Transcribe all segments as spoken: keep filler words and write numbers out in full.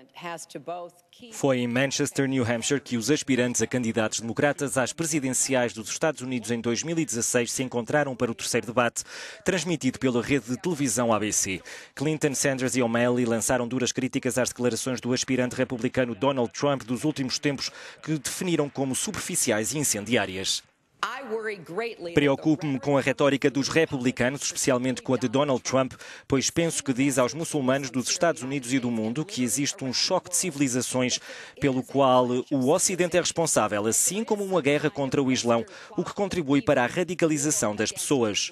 Foi em Manchester, New Hampshire, que os aspirantes a candidatos democratas às presidenciais dos Estados Unidos em dois mil e dezasseis se encontraram para o terceiro debate, transmitido pela rede de televisão A B C. Clinton, Sanders e O'Malley lançaram duras críticas às declarações do aspirante republicano Donald Trump dos últimos tempos, que definiram como superficiais e incendiárias. Preocupo-me com a retórica dos republicanos, especialmente com a de Donald Trump, pois penso que diz aos muçulmanos dos Estados Unidos e do mundo que existe um choque de civilizações pelo qual o Ocidente é responsável, assim como uma guerra contra o Islão, o que contribui para a radicalização das pessoas.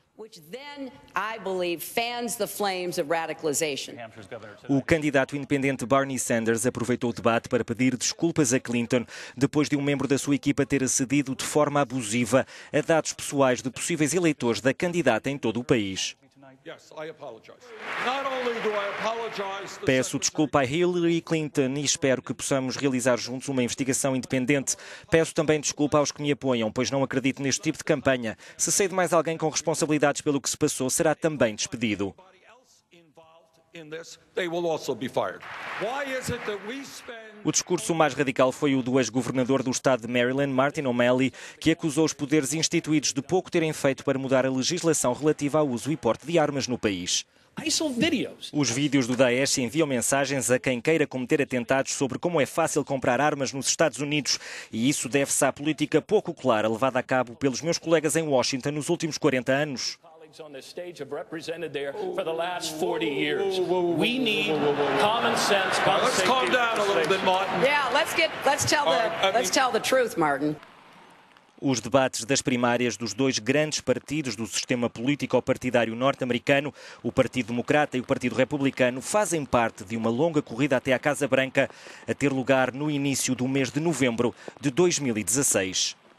O candidato independente Bernie Sanders aproveitou o debate para pedir desculpas a Clinton depois de um membro da sua equipa ter acedido de forma abusiva a dados pessoais de possíveis eleitores da candidata em todo o país. Peço desculpa a Hillary Clinton e espero que possamos realizar juntos uma investigação independente. Peço também desculpa aos que me apoiam, pois não acredito neste tipo de campanha. Se sei de mais alguém com responsabilidades pelo que se passou, será também despedido. O discurso mais radical foi o do ex-governador do estado de Maryland, Martin O'Malley, que acusou os poderes instituídos de pouco terem feito para mudar a legislação relativa ao uso e porte de armas no país. Os vídeos do Daesh enviam mensagens a quem queira cometer atentados sobre como é fácil comprar armas nos Estados Unidos, e isso deve-se à política pouco clara levada a cabo pelos meus colegas em Washington nos últimos quarenta anos. On this stage have represented there for the last forty years. We need common sense. Let's calm down a little bit, Martin. Yeah, let's get let's tell the let's tell the truth, Martin. Os debates das primárias dos dois grandes partidos do sistema político-partidário norte-americano, o Partido Democrata e o Partido Republicano, fazem parte de uma longa corrida até à Casa Branca, a ter lugar no início do mês de novembro de dois mil e dezasseis.